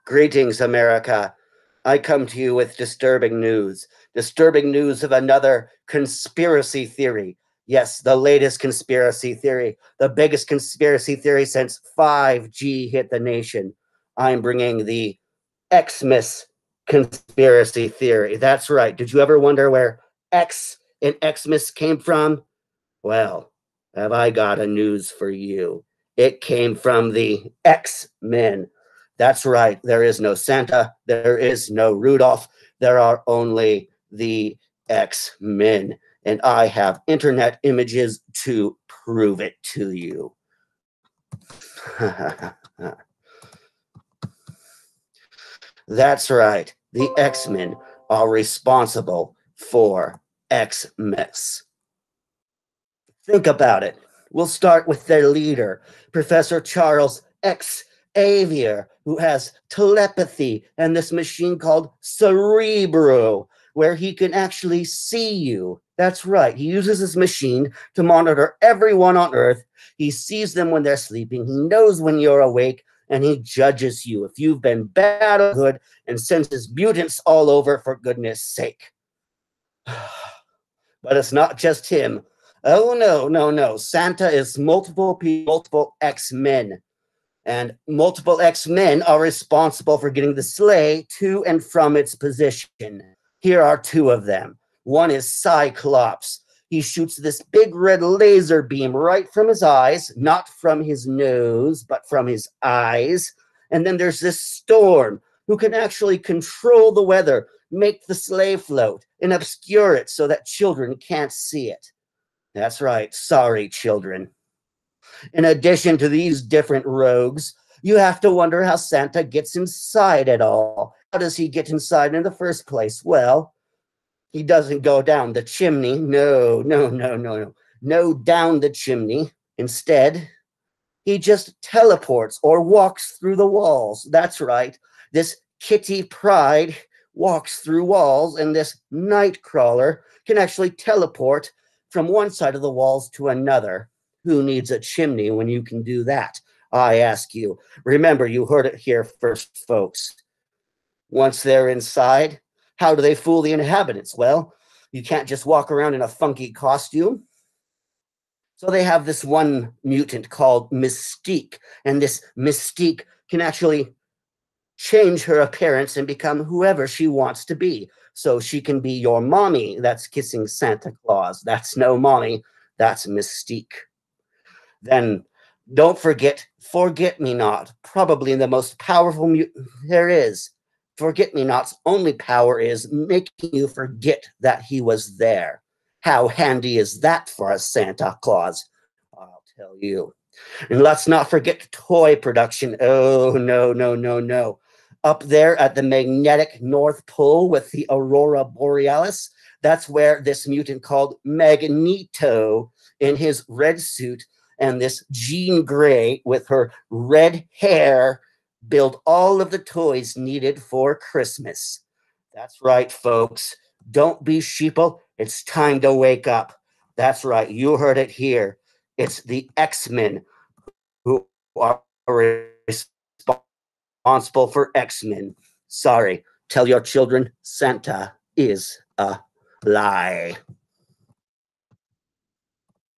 Greetings, America. I come to you with disturbing news of another conspiracy theory. Yes, the latest conspiracy theory, the biggest conspiracy theory since 5G hit the nation. I'm bringing the Xmas conspiracy theory. That's right. Did you ever wonder where X in Xmas came from? Well, have I got a news for you? It came from the X-Men. That's right. There is no Santa. There is no Rudolph. There are only the X-Men. And I have internet images to prove it to you. That's right. The X-Men are responsible for Xmas. Think about it. We'll start with their leader, Professor Charles Xavier, who has telepathy and this machine called Cerebro, where he can actually see you. That's right. He uses his machine to monitor everyone on Earth. He sees them when they're sleeping. He knows when you're awake, and he judges you if you've been bad or good and sends his mutants all over for goodness sake. But it's not just him. Oh, no. Santa is multiple people, multiple X-Men. And multiple X-Men are responsible for getting the sleigh to and from its position. Here are two of them. One is Cyclops. He shoots this big red laser beam right from his eyes, not from his nose, but from his eyes. And then there's this Storm, who can actually control the weather, make the sleigh float, and obscure it so that children can't see it. That's right. Sorry, children. In addition to these different rogues, you have to wonder how Santa gets inside it all. How does he get inside in the first place? Well, he doesn't go down the chimney. No, down the chimney. Instead, he just teleports or walks through the walls. That's right. This Kitty Pryde walks through walls, and this Nightcrawler can actually teleport from one side of the walls to another. Who needs a chimney when you can do that? I ask you. Remember, you heard it here first, folks. Once they're inside, how do they fool the inhabitants? Well, you can't just walk around in a funky costume. So they have this one mutant called Mystique, and this Mystique can actually change her appearance and become whoever she wants to be. So she can be your mommy that's kissing Santa Claus. That's no mommy, that's Mystique. Then don't forget Forget-Me-Not, probably the most powerful mutant there is. Forget-Me-Not's only power is making you forget that he was there. How handy is that for a Santa Claus? I'll tell you. And let's not forget toy production. Oh, no. Up there at the magnetic North Pole with the Aurora Borealis, that's where this mutant called Magneto in his red suit and this Jean Grey with her red hair build all of the toys needed for Christmas. That's right, folks. Don't be sheeple. It's time to wake up. That's right. You heard it here. It's the X-Men who are responsible for X-Men. Sorry. Tell your children Santa is a lie.